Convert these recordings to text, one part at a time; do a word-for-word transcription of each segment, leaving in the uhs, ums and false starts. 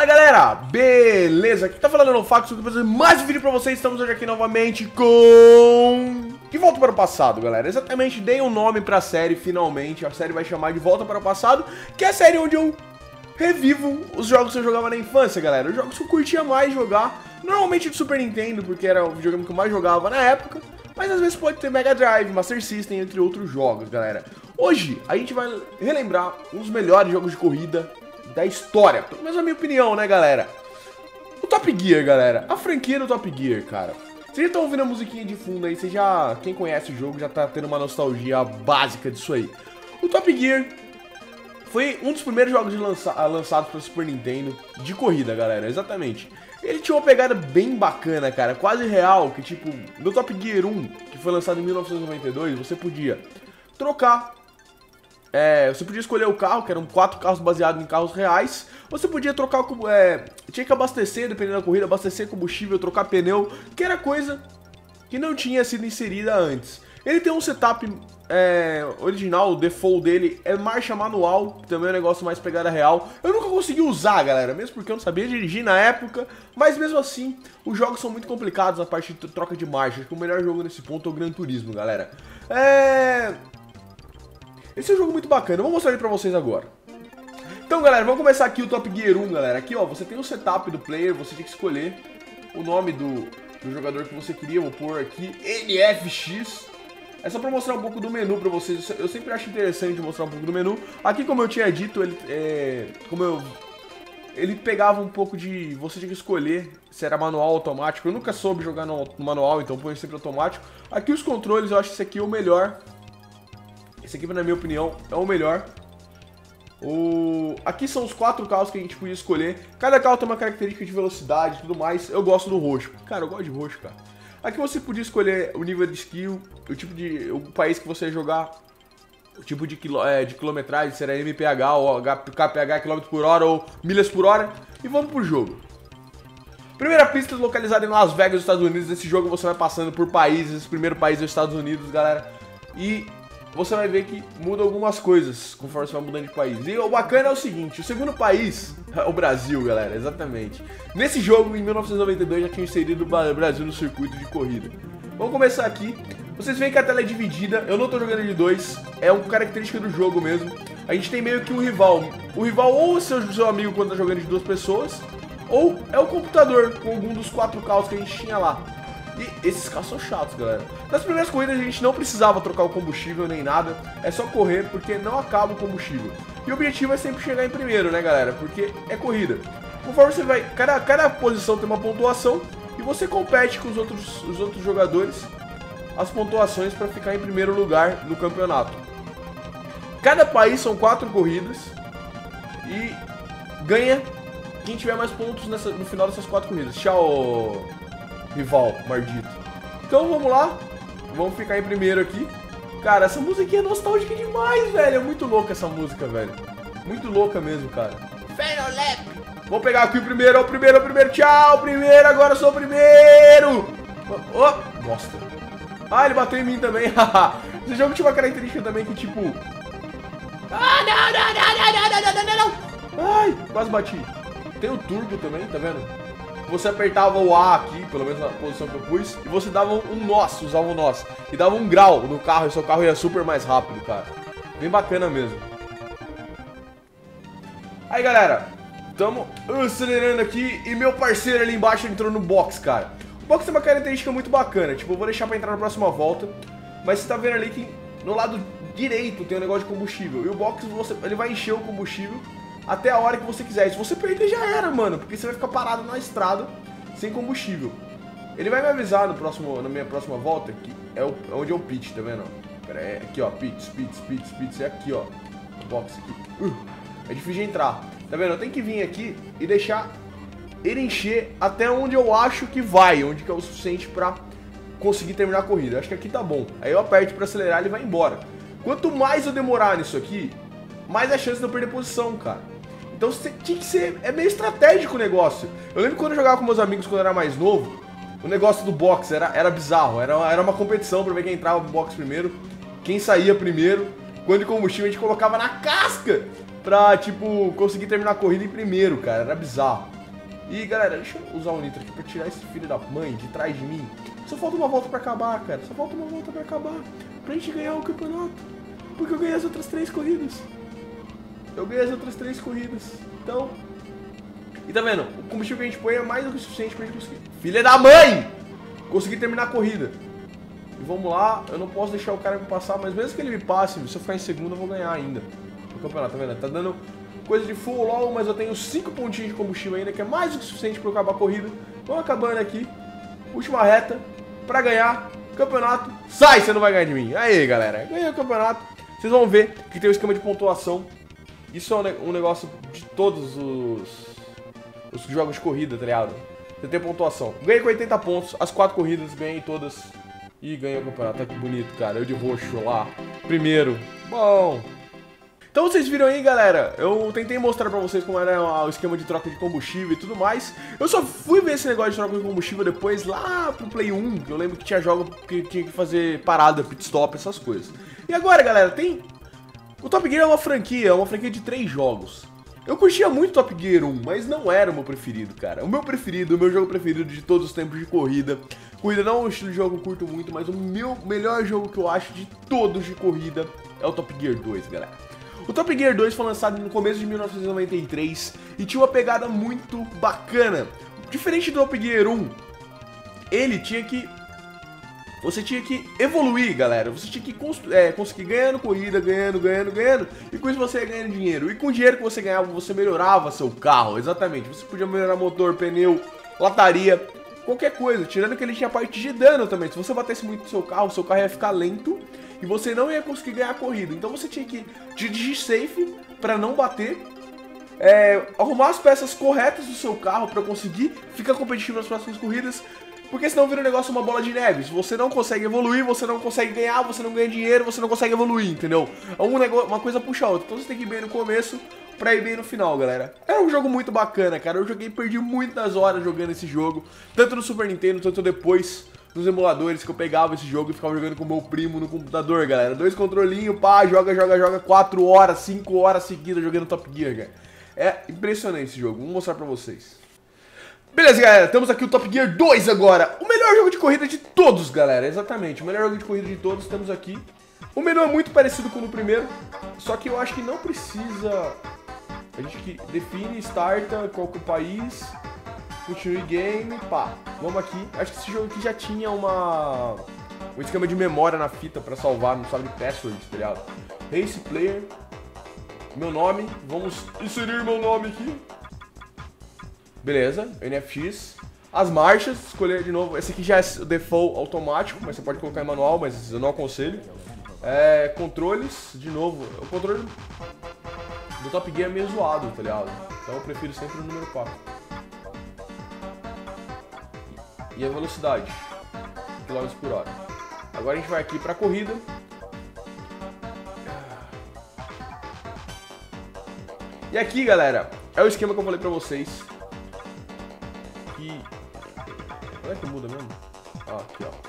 Fala galera, beleza? Aqui tá falando no Fax, eu tô fazendo mais um vídeo pra vocês. Estamos hoje aqui novamente com... De Volta para o Passado, galera. Exatamente, dei um nome pra série finalmente. A série vai chamar de Volta para o Passado, que é a série onde eu revivo os jogos que eu jogava na infância, galera. Os jogos que eu curtia mais jogar, normalmente de Super Nintendo, porque era o videogame que eu mais jogava na época. Mas às vezes pode ter Mega Drive, Master System, entre outros jogos, galera. Hoje a gente vai relembrar um dos melhores jogos de corrida da história, pelo menos na minha opinião, né, galera? O Top Gear, galera. A franquia do Top Gear, cara. Vocês já estão ouvindo a musiquinha de fundo aí, você já... Quem conhece o jogo já tá tendo uma nostalgia básica disso aí. O Top Gear foi um dos primeiros jogos de lança... lançados para Super Nintendo de corrida, galera, exatamente. Ele tinha uma pegada bem bacana, cara, quase real, que tipo, no Top Gear um, que foi lançado em mil novecentos e noventa e dois, você podia trocar... É, você podia escolher o carro, que eram quatro carros baseados em carros reais. Você podia trocar, é, tinha que abastecer, dependendo da corrida, abastecer combustível, trocar pneu, que era coisa que não tinha sido inserida antes. Ele tem um setup é, original, o default dele é marcha manual, que também é um negócio mais pegada real. Eu nunca consegui usar, galera, mesmo porque eu não sabia dirigir na época, mas mesmo assim, os jogos são muito complicados na parte de troca de marcha. Acho que o melhor jogo nesse ponto é o Gran Turismo, galera. É... Esse é um jogo muito bacana, eu vou mostrar ele pra vocês agora. Então, galera, vamos começar aqui o Top Gear um, galera. Aqui, ó, você tem o setup do player, você tem que escolher o nome do, do jogador que você queria. Vou pôr aqui N F X. É só pra mostrar um pouco do menu pra vocês. Eu sempre acho interessante mostrar um pouco do menu. Aqui, como eu tinha dito, ele, é, como eu, ele pegava um pouco de... Você tinha que escolher se era manual ou automático. Eu nunca soube jogar no, no manual, então põe sempre automático. Aqui os controles, eu acho que esse aqui é o melhor. Esse aqui, na minha opinião, é o melhor. O... Aqui são os quatro carros que a gente podia escolher. Cada carro tem uma característica de velocidade e tudo mais. Eu gosto do roxo. Cara, eu gosto de roxo, cara. Aqui você podia escolher o nível de skill, o tipo de... o país que você ia jogar, o tipo de, quilô... é, de quilometragem, se era M P H ou K P H, quilômetros por hora ou milhas por hora. E vamos pro jogo. Primeira pista localizada em Las Vegas, Estados Unidos. Nesse jogo você vai passando por países. Esse primeiro país é os Estados Unidos, galera. E... você vai ver que muda algumas coisas conforme você vai mudando de país. E o bacana é o seguinte, o segundo país é o Brasil, galera, exatamente. Nesse jogo, em mil novecentos e noventa e dois, já tinha inserido o Brasil no circuito de corrida. Vamos começar aqui. Vocês veem que a tela é dividida, eu não tô jogando de dois, é uma característica do jogo mesmo. A gente tem meio que um rival. O rival ou é seu, seu amigo quando tá jogando de duas pessoas, ou é o computador com algum dos quatro carros que a gente tinha lá. E esses carros são chatos, galera. Nas primeiras corridas a gente não precisava trocar o combustível nem nada. É só correr porque não acaba o combustível. E o objetivo é sempre chegar em primeiro, né, galera? Porque é corrida. Conforme você vai... Cada, cada posição tem uma pontuação. E você compete com os outros, os outros jogadores as pontuações para ficar em primeiro lugar no campeonato. Cada país são quatro corridas. E ganha quem tiver mais pontos nessa, no final dessas quatro corridas. Tchau... rival, maldito. Então vamos lá. Vamos ficar em primeiro aqui. Cara, essa musiquinha é nostálgica demais, velho. É muito louca essa música, velho. Muito louca mesmo, cara. Final lap. Vou pegar aqui o primeiro, o primeiro, o primeiro. Tchau, primeiro. Agora eu sou o primeiro. Oh, oh, bosta. Ah, ele bateu em mim também. Esse jogo tinha uma característica também que tipo... Ah, não, não, não, não, não, não, não, não. Ai, quase bati. Tem o turbo também, tá vendo? Você apertava o A aqui, pelo menos na posição que eu pus, e você dava um nós, usava um nós, e dava um grau no carro, e seu carro ia super mais rápido, cara. Bem bacana mesmo. Aí, galera, tamo acelerando aqui, e meu parceiro ali embaixo entrou no box, cara. O box tem uma característica muito bacana, tipo, eu vou deixar pra entrar na próxima volta, mas você tá vendo ali que no lado direito tem um negócio de combustível, e o box, você, ele vai encher o combustível até a hora que você quiser. E se você perder, já era, mano. Porque você vai ficar parado na estrada sem combustível. Ele vai me avisar no próximo, na minha próxima volta, que é o, onde é o pit, tá vendo? Pera aí, aqui, ó, pits, pits, pits, pits. É aqui, ó. O box aqui. Uh, é difícil de entrar. Tá vendo? Eu tenho que vir aqui e deixar ele encher até onde eu acho que vai. Onde que é o suficiente pra conseguir terminar a corrida. Eu acho que aqui tá bom. Aí eu aperto pra acelerar e ele vai embora. Quanto mais eu demorar nisso aqui, mais a chance de eu perder posição, cara. Então você tinha que ser... É meio estratégico o negócio. Eu lembro quando eu jogava com meus amigos quando eu era mais novo, o negócio do box era, era bizarro. Era, era uma competição pra ver quem entrava no box primeiro, quem saía primeiro. Quando de combustível a gente colocava na casca pra, tipo, conseguir terminar a corrida em primeiro, cara. Era bizarro. E galera, deixa eu usar o nitro aqui pra tirar esse filho da mãe de trás de mim. Só falta uma volta pra acabar, cara. Só falta uma volta pra acabar. Pra gente ganhar o campeonato. Porque eu ganhei as outras três corridas. Eu ganhei as outras três corridas. Então... E tá vendo? O combustível que a gente põe é mais do que o suficiente pra gente conseguir... Filha da mãe! Conseguir terminar a corrida. E vamos lá. Eu não posso deixar o cara me passar. Mas mesmo que ele me passe, se eu ficar em segundo, eu vou ganhar ainda. O campeonato, tá vendo? Tá dando... coisa de full low, mas eu tenho cinco pontinhos de combustível ainda, que é mais do que suficiente para eu acabar a corrida. Vamos acabando aqui. Última reta para ganhar campeonato. Sai, você não vai ganhar de mim. Aí, galera, ganhei o campeonato. Vocês vão ver que tem o esquema de pontuação. Isso é um negócio de todos os, os jogos de corrida, tá ligado? Você tem pontuação. Ganhei com oitenta pontos, as quatro corridas, ganhei todas. E ganhei o campeonato. Olha que bonito, cara. Eu de roxo lá. Primeiro. Bom... Então vocês viram aí, galera, eu tentei mostrar pra vocês como era o esquema de troca de combustível e tudo mais. Eu só fui ver esse negócio de troca de combustível depois lá pro Play um, que eu lembro que tinha jogo que tinha que fazer parada, pit stop, essas coisas. E agora, galera, tem... O Top Gear é uma franquia, é uma franquia de três jogos. Eu curtia muito Top Gear um, mas não era o meu preferido, cara. O meu preferido, o meu jogo preferido de todos os tempos de corrida. Corrida não é um estilo de jogo que eu curto muito, mas o meu melhor jogo que eu acho de todos de corrida é o Top Gear dois, galera. O Top Gear dois foi lançado no começo de mil novecentos e noventa e três e tinha uma pegada muito bacana. Diferente do Top Gear um, ele tinha que... Você tinha que evoluir, galera. Você tinha que é, conseguir ganhando corrida, ganhando, ganhando, ganhando. E com isso você ia ganhando dinheiro. E com o dinheiro que você ganhava, você melhorava seu carro. Exatamente. Você podia melhorar motor, pneu, lataria, qualquer coisa. Tirando que ele tinha parte de dano também. Se você batesse muito no seu carro, seu carro ia ficar lento. E você não ia conseguir ganhar a corrida. Então você tinha que dirigir safe para não bater. É, arrumar as peças corretas do seu carro para conseguir ficar competitivo nas próximas corridas. Porque senão vira um negócio, uma bola de neve. Se você não consegue evoluir, você não consegue ganhar, você não ganha dinheiro, você não consegue evoluir, entendeu? Um negócio, uma coisa puxa a outra. Então você tem que ir bem no começo pra ir bem no final, galera. Era um jogo muito bacana, cara. Eu joguei, perdi muitas horas jogando esse jogo. Tanto no Super Nintendo, tanto depois nos emuladores que eu pegava esse jogo e ficava jogando com o meu primo no computador, galera. Dois controlinhos, pá, joga, joga, joga. Quatro horas, cinco horas seguidas jogando Top Gear, cara. É impressionante esse jogo. Vou mostrar pra vocês. Beleza, galera, temos aqui o Top Gear dois agora. O melhor jogo de corrida de todos, galera. Exatamente, o melhor jogo de corrida de todos temos aqui. O menu é muito parecido com o do primeiro, só que eu acho que não precisa... A gente que define, starta, qual que é o país, continue game, pá. Vamos aqui. Acho que esse jogo aqui já tinha uma... um esquema de memória na fita pra salvar, não sabe password, tá ligado? Race Player. Meu nome, vamos inserir meu nome aqui. Beleza, N F X. As marchas, escolher de novo. Esse aqui já é o default automático, mas você pode colocar em manual, mas eu não aconselho. É, controles, de novo. O controle do Top Gear é meio zoado, tá ligado? Então eu prefiro sempre o número quatro. E a velocidade, quilômetros por hora. Agora a gente vai aqui pra corrida. E aqui, galera, é o esquema que eu falei pra vocês. Que... Onde é que muda mesmo? Ah, aqui, ó.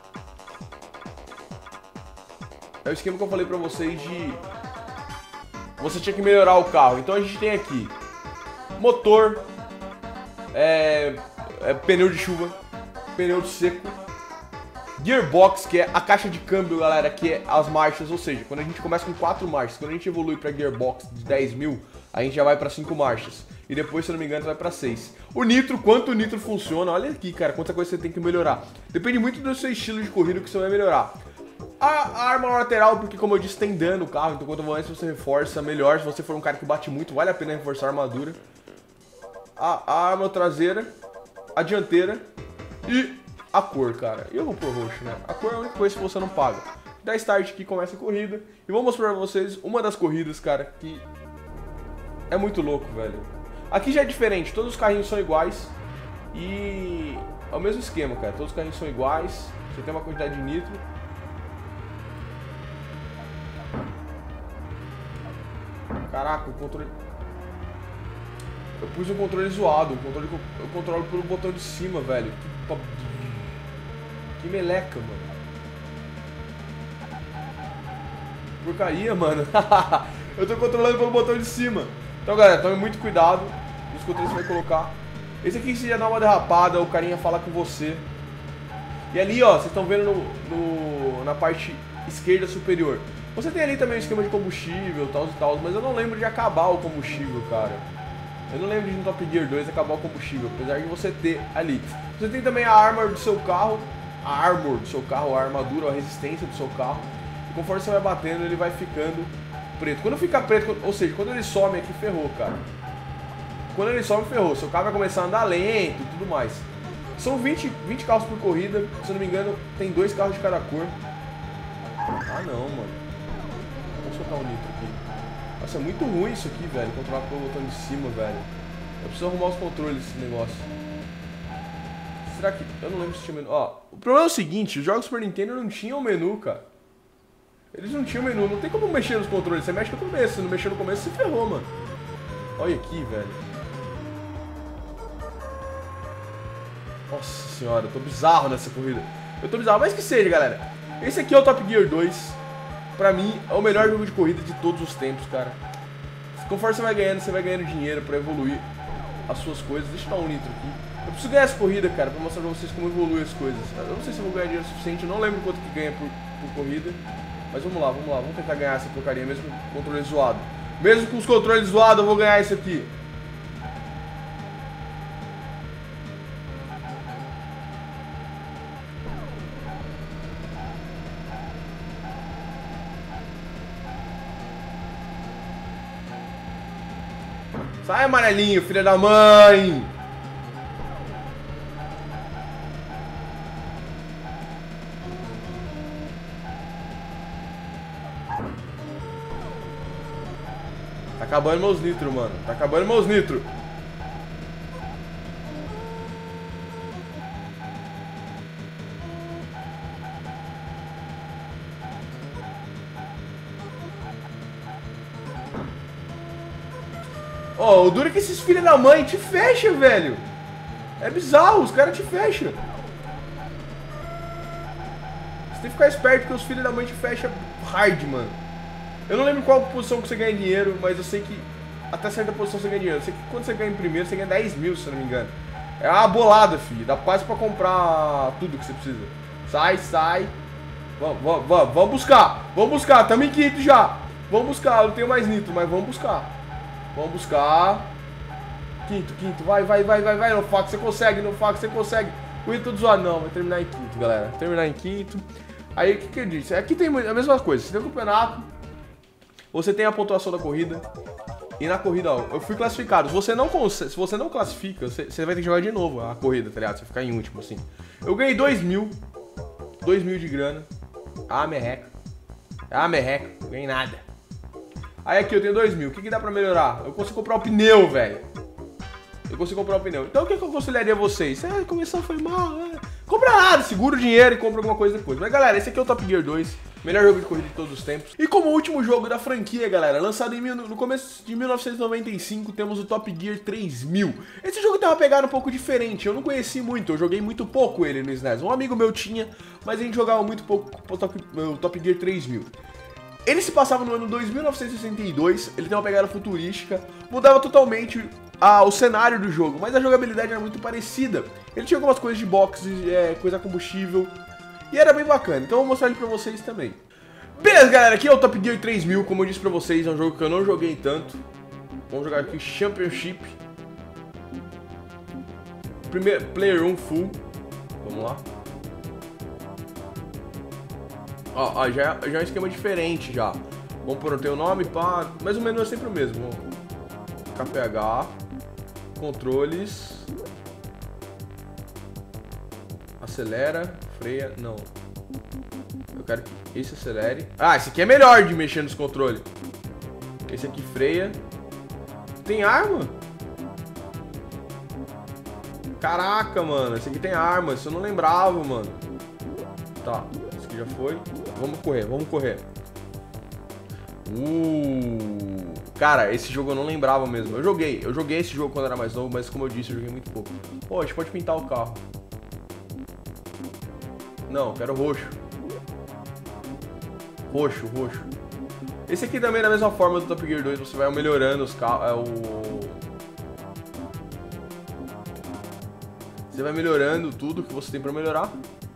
É o esquema que eu falei pra vocês de... Você tinha que melhorar o carro. Então a gente tem aqui motor, é... É pneu de chuva, pneu de seco, gearbox, que é a caixa de câmbio, galera, que é as marchas. Ou seja, quando a gente começa com quatro marchas, quando a gente evolui pra gearbox de dez mil, a gente já vai pra cinco marchas. E depois, se eu não me engano, vai pra seis. O nitro, quanto o nitro funciona, olha aqui, cara, quanta coisa você tem que melhorar. Depende muito do seu estilo de corrida que você vai melhorar. A, a arma lateral, porque como eu disse, tem dano no carro, então quanto mais você reforça, melhor. Se você for um cara que bate muito, vale a pena reforçar a armadura. A, a arma traseira, a dianteira e a cor, cara. E eu vou pôr roxo, né? A cor é a única coisa que você não paga. Dá start aqui, começa a corrida. E vou mostrar pra vocês uma das corridas, cara, que é muito louco, velho. Aqui já é diferente, todos os carrinhos são iguais. E é o mesmo esquema, cara. Todos os carrinhos são iguais. Você tem uma quantidade de nitro. Caraca, o controle... Eu pus um controle zoado. O controle que eu controlo pelo botão de cima, velho. Que, que meleca, mano. Porcaria, mano. Eu tô controlando pelo botão de cima. Então, galera, tome muito cuidado nos controles que você vai colocar. Esse aqui você já dá uma derrapada, o carinha fala com você. E ali, ó, vocês estão vendo no, no, na parte esquerda superior. Você tem ali também o esquema de combustível, tal e tal, mas eu não lembro de acabar o combustível, cara. Eu não lembro de no Top Gear dois acabar o combustível, apesar de você ter ali. Você tem também a armor do seu carro, a armor do seu carro, a armadura, a resistência do seu carro. E conforme você vai batendo, ele vai ficando preto. Quando fica preto, ou seja, quando ele some aqui, ferrou, cara. Quando ele some, ferrou. Seu carro vai começar a andar lento e tudo mais. São vinte, vinte carros por corrida, se eu não me engano, tem dois carros de cada cor. Ah, não, mano. Vamos soltar o nitro aqui. Nossa, é muito ruim isso aqui, velho. Controlar pelo botão de cima, velho. Eu preciso arrumar os controles desse negócio. Será que... Eu não lembro se tinha menu. Ó, o problema é o seguinte. Os jogos Super Nintendo não tinham menu, cara. Eles não tinham menu. Não tem como mexer nos controles. Você mexe no começo. Se não mexer no começo, você ferrou, mano. Olha aqui, velho. Nossa senhora, eu tô bizarro nessa corrida. Eu tô bizarro. Mas que seja, galera. Esse aqui é o Top Gear dois. Pra mim, é o melhor jogo de corrida de todos os tempos, cara. Conforme você vai ganhando, você vai ganhando dinheiro pra evoluir as suas coisas. Deixa eu dar um nitro aqui. Eu preciso ganhar essa corrida, cara, pra mostrar pra vocês como evolui as coisas. Eu não sei se eu vou ganhar dinheiro suficiente, eu não lembro quanto que ganha por, por corrida. Mas vamos lá, vamos lá. Vamos tentar ganhar essa porcaria, mesmo com o controle zoado. Mesmo com os controles zoados, eu vou ganhar isso aqui. Sai, amarelinho, filha da mãe! Tá acabando meus nitro, mano. Tá acabando meus nitro. Ó, oh, o duro é que esses filhos da mãe te fecham, velho. É bizarro, os caras te fecham. Você tem que ficar esperto porque os filhos da mãe te fecham hard, mano. Eu não lembro qual posição que você ganha dinheiro, mas eu sei que até certa posição você ganha dinheiro. Eu sei que quando você ganha em primeiro, você ganha dez mil, se eu não me engano. É uma bolada, filho. Dá quase pra comprar tudo que você precisa. Sai, sai. Vamos, vamos, vamos, vamos buscar. Vamos buscar, tamo em quinto já. Vamos buscar, eu não tenho mais nitro, mas vamos buscar. Vamos buscar. Quinto, quinto. Vai, vai, vai, vai, vai. No faco, você consegue. No faco, você consegue. Cuida tudo zoado. Não, vai terminar em quinto, galera. Vai terminar em quinto. Aí, o que que eu disse? Aqui tem a mesma coisa. Você tem o campeonato. Você tem a pontuação da corrida. E na corrida, ó, eu fui classificado. Se você não, se você não classifica, você, você vai ter que jogar de novo a corrida, tá ligado? Você ficar em último, assim. Eu ganhei dois mil. dois mil de grana. Ah, merreca. Ah, merreca. Não ganhei nada. Aí aqui eu tenho dois mil, o que que dá pra melhorar? Eu consigo comprar o pneu, velho. Eu consigo comprar o pneu. Então o que que eu aconselharia a vocês? Ah, a comissão foi mal, né? Compra nada, segura o dinheiro e compra alguma coisa depois. Mas galera, esse aqui é o Top Gear dois. Melhor jogo de corrida de todos os tempos. E como último jogo da franquia, galera, lançado em, no começo de mil novecentos e noventa e cinco, temos o Top Gear três mil. Esse jogo tem uma pegada um pouco diferente, eu não conheci muito, eu joguei muito pouco ele no S N E S. Um amigo meu tinha, mas a gente jogava muito pouco o Top, o Top Gear três mil. Ele se passava no ano dois mil novecentos e sessenta e dois, ele tem uma pegada futurística, mudava totalmente ah, o cenário do jogo, mas a jogabilidade era muito parecida. Ele tinha algumas coisas de boxe, é, coisa combustível, e era bem bacana, então eu vou mostrar ele pra vocês também. Beleza, galera, aqui é o Top Gear três mil, como eu disse pra vocês, é um jogo que eu não joguei tanto. Vamos jogar aqui Championship. Primeiro, Player um Full, vamos lá. Ó, ó, já, já é um esquema diferente já. Vamos pôr o teu nome, pá. Mas o menu é sempre o mesmo. K P H. Controles. Acelera. Freia. Não. Eu quero que esse acelere. Ah, esse aqui é melhor de mexer nos controles. Esse aqui freia. Tem arma? Caraca, mano. Esse aqui tem arma. Isso eu não lembrava, mano. Tá. Esse aqui já foi. Vamos correr, vamos correr. Uh, cara, esse jogo eu não lembrava mesmo. Eu joguei, eu joguei esse jogo quando era mais novo, mas como eu disse, eu joguei muito pouco. Pô, a gente pode pintar o carro. Não, quero roxo. Roxo, roxo. Esse aqui também, da mesma forma do Top Gear dois, você vai melhorando os carros. É o... Você vai melhorando tudo que você tem pra melhorar.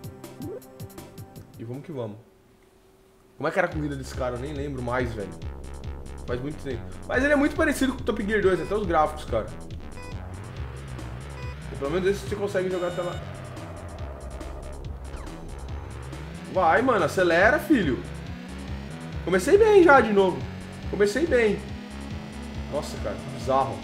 E vamos que vamos. Como é que era a corrida desse cara? Eu nem lembro mais, velho. Faz muito tempo. Mas ele é muito parecido com o Top Gear dois, até os gráficos, cara. E pelo menos esse você consegue jogar até lá. Vai, mano, acelera, filho. Comecei bem já de novo. Comecei bem. Nossa, cara, que bizarro.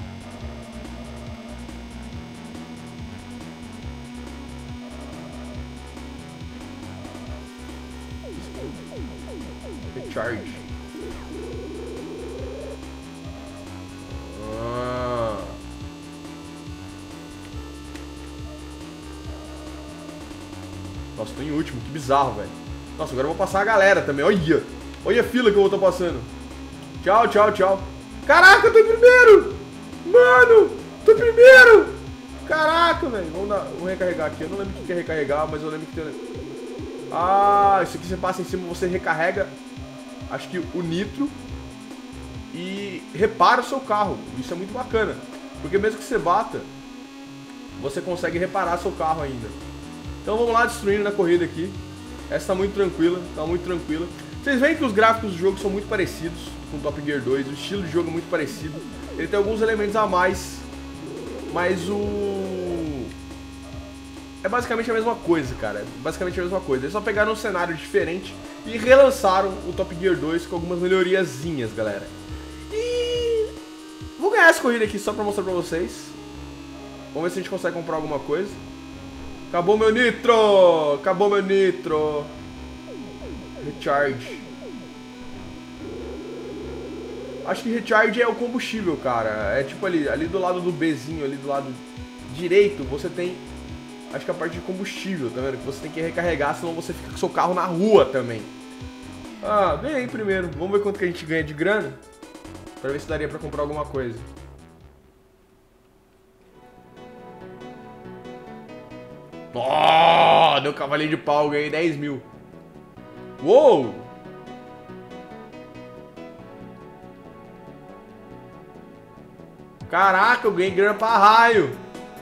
Recharge. Ah. Nossa, tô em último, que bizarro, velho. Nossa, agora eu vou passar a galera também, olha. Olha a fila que eu vou estar passando. Tchau, tchau, tchau. Caraca, eu tô em primeiro. Mano, tô em primeiro. Caraca, velho. Vamos, dar, vamos recarregar aqui. Eu não lembro o que é recarregar, mas eu lembro que tem... Ah, isso aqui você passa em cima, você recarrega, acho que o nitro e repara o seu carro. Isso é muito bacana, porque mesmo que você bata, você consegue reparar seu carro ainda. Então vamos lá, destruindo na corrida aqui. Essa tá muito tranquila, tá muito tranquila. Vocês veem que os gráficos do jogo são muito parecidos com o Top Gear dois, o estilo de jogo é muito parecido. Ele tem alguns elementos a mais, mas o... é basicamente a mesma coisa, cara. É basicamente a mesma coisa. Eles só pegaram um cenário diferente e relançaram o Top Gear dois com algumas melhoriazinhas, galera. E... vou ganhar essa corrida aqui só pra mostrar pra vocês. Vamos ver se a gente consegue comprar alguma coisa. Acabou meu nitro! Acabou meu nitro! Recharge. Acho que recharge é o combustível, cara. É tipo ali, ali do lado do Bzinho, ali do lado direito, você tem... acho que a parte de combustível, tá vendo? Que você tem que recarregar, senão você fica com seu carro na rua também. Ah, ganhei primeiro. Vamos ver quanto que a gente ganha de grana. Pra ver se daria pra comprar alguma coisa. Oh, deu cavalinho de pau, ganhei dez mil. Uou! Caraca, eu ganhei grana pra raio.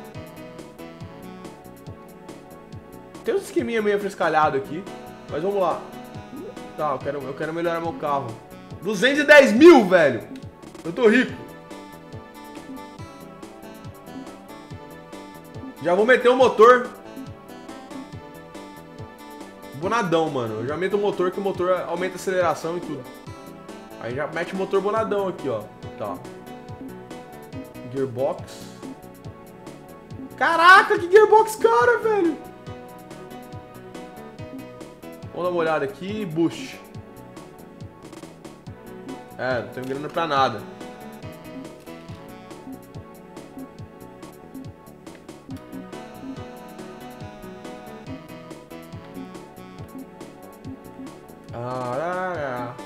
Tem um esqueminha meio frescalhado aqui, mas vamos lá. Tá, eu quero, eu quero melhorar meu carro. duzentos e dez mil, velho. Eu tô rico. Já vou meter o motor bonadão, mano. Eu já meto o motor, que o motor aumenta a aceleração e tudo. Aí já mete o motor bonadão aqui, ó. Tá. Gearbox. Caraca, que gearbox cara, velho. Vamos dar uma olhada aqui. Boost. É, não tenho grana pra nada. Ah,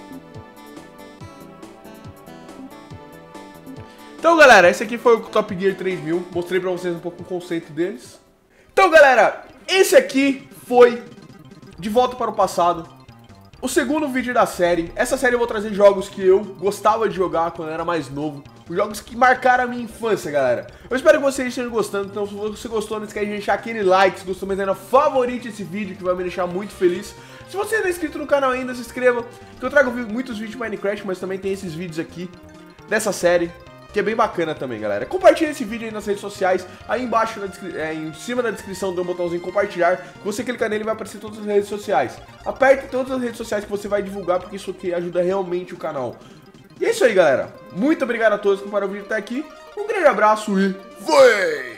então, galera, esse aqui foi o Top Gear três mil. Mostrei pra vocês um pouco o conceito deles. Então, galera, esse aqui foi De Volta para o Passado, o segundo vídeo da série. Essa série eu vou trazer jogos que eu gostava de jogar quando eu era mais novo. Jogos que marcaram a minha infância, galera. Eu espero que vocês estejam gostando. Então, se você gostou, não esquece de deixar aquele like. Se gostou, mas ainda favorite esse vídeo, que vai me deixar muito feliz. Se você não é inscrito no canal ainda, se inscreva. Que eu trago muitos vídeos de Minecraft, mas também tem esses vídeos aqui dessa série, que é bem bacana também, galera. Compartilhe esse vídeo aí nas redes sociais. Aí embaixo, na é, em cima da descrição, tem um botãozinho compartilhar. Você clicar nele, vai aparecer todas as redes sociais. Aperte todas as redes sociais que você vai divulgar, porque isso aqui ajuda realmente o canal. E é isso aí, galera. Muito obrigado a todos que pararam o vídeo até aqui. Um grande abraço e foi!